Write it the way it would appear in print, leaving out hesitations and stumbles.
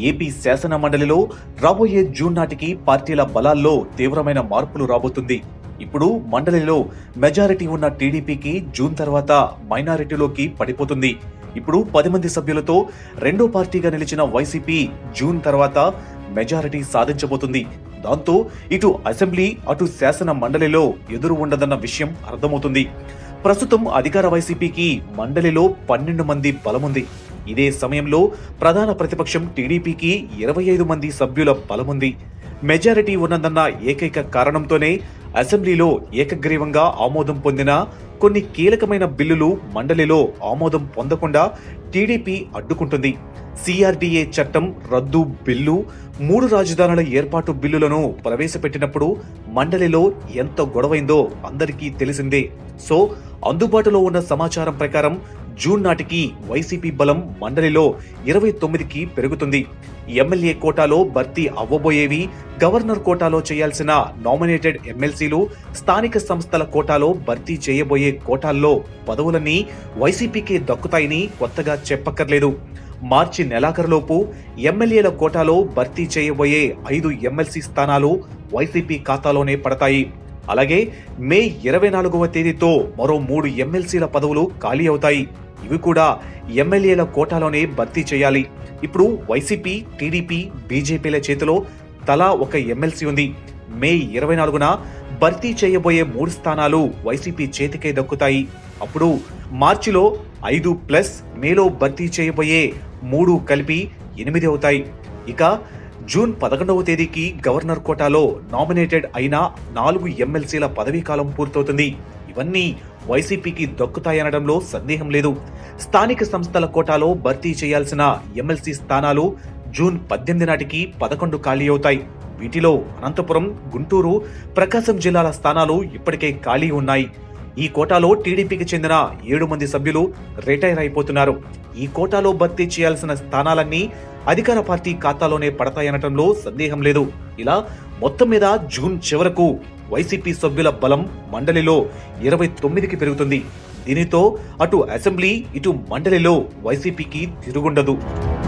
AP శాసన మండలిలో రాబోయే జూన్ నాటికి పార్టీల బలాల్లో తీవ్రమైన మార్పులు రాబోతుంది. ఇప్పుడు మండలిలో మెజారిటీ ఉన్న టీడీపీకి జూన్ తర్వాత మైనారిటీలోకి పడిపోతుంది. ఇప్పుడు 10 మంది సభ్యులతో రెండో పార్టీగా నిలిచిన వైసీపీ జూన్ తర్వాత మెజారిటీ సాధించబోతుంది. దాంతో ఇటు అసెంబ్లీ అటు శాసన మండలిలో ఎదురు ఉండదన్న విషయం అర్థమవుతుంది. ప్రస్తుతం అధికార వైసీపీకి మండలిలో 12 మంది బలముంది. ఇదే సమయంలో ప్రధాన ప్రతిపక్షం టీడీపీకి 25 మంది సభ్యుల బలముంది. మెజారిటీ ఉన్నదన్న ఏకైక కారణంతోనే అసెంబ్లీలో ఏకగ్రీవంగా ఆమోదం పొందిన కొన్ని కీలకమైన బిల్లులు మండలిలో ఆమోదం పొందకుండా టీడీపీ అడ్డుకుంటుంది. సిఆర్డీఏ చట్టం రద్దు బిల్లు, 3 రాజధానుల ఏర్పాటు బిల్లులను ప్రవేశపెట్టినప్పుడు మండలిలో ఎంత గొడవైందో అందరికీ తెలిసిందే. సో అందుబాటులో ఉన్న సమాచారం ప్రకారం జూన్ నాటికి వైసీపీ బలం మండలిలో 29కి పెరుగుతుంది. ఎమ్మెల్యే కోటాలో భర్తీ అవ్వబోయేవి, గవర్నర్ కోటాలో చేయాల్సిన నామినేటెడ్ ఎమ్మెల్సీలు, స్థానిక సంస్థల కోటాలో భర్తీ చేయబోయే కోటాల్లో పదవులన్నీ వైసీపీకే దక్కుతాయని కొత్తగా చెప్పక్కర్లేదు. మార్చి నెలాఖరులోపు ఎమ్మెల్యేల కోటాలో భర్తీ చేయబోయే 5 ఎమ్మెల్సీ స్థానాలు వైసీపీ ఖాతాలోనే పడతాయి. అలాగే మే 24వ తేదీతో మరో 3 ఎమ్మెల్సీల పదవులు ఖాళీ అవుతాయి. ఇవి కూడా ఎమ్మెల్యేల కోటాలోనే భర్తీ చేయాలి. ఇప్పుడు వైసీపీ, టీడీపీ, బీజేపీల చేతిలో తలా ఒక ఎమ్మెల్సీ ఉంది. మే 24న భర్తీ చేయబోయే 3 స్థానాలు వైసీపీ చేతికే దక్కుతాయి. అప్పుడు మార్చిలో 5+, మేలో భర్తీ చేయబోయే 3 కలిపి 8 అవుతాయి. ఇక జూన్ 11వ తేదీకి గవర్నర్ కోటాలో నామినేటెడ్ అయిన 4 ఎమ్మెల్సీల పదవీకాలం పూర్తవుతుంది. ఇవన్నీ వైసీపీకి దక్కుతాయనడంలో సందేహం లేదు. స్థానిక సంస్థల కోటాలో భర్తీ చేయాల్సిన ఎమ్మెల్సీ స్థానాలు జూన్ 18 నాటికి 11 ఖాళీ అవుతాయి. వీటిలో అనంతపురం, గుంటూరు, ప్రకాశం జిల్లాల స్థానాలు ఇప్పటికే ఖాళీ ఉన్నాయి. ఈ కోటాలో టీడీపీకి చెందిన 7 మంది సభ్యులు రిటైర్ అయిపోతున్నారు. ఈ కోటాలో భర్తీ చేయాల్సిన స్థానాలన్నీ అధికార పార్టీ ఖాతాలోనే పడతాయనటంలో సందేహం లేదు. ఇలా మొత్తం మీద జూన్ చివరకు వైసీపీ సభ్యుల బలం మండలిలో 29కి పెరుగుతుంది. దీనితో అటు అసెంబ్లీ ఇటు మండలిలో వైసీపీకి తిరుగుండదు.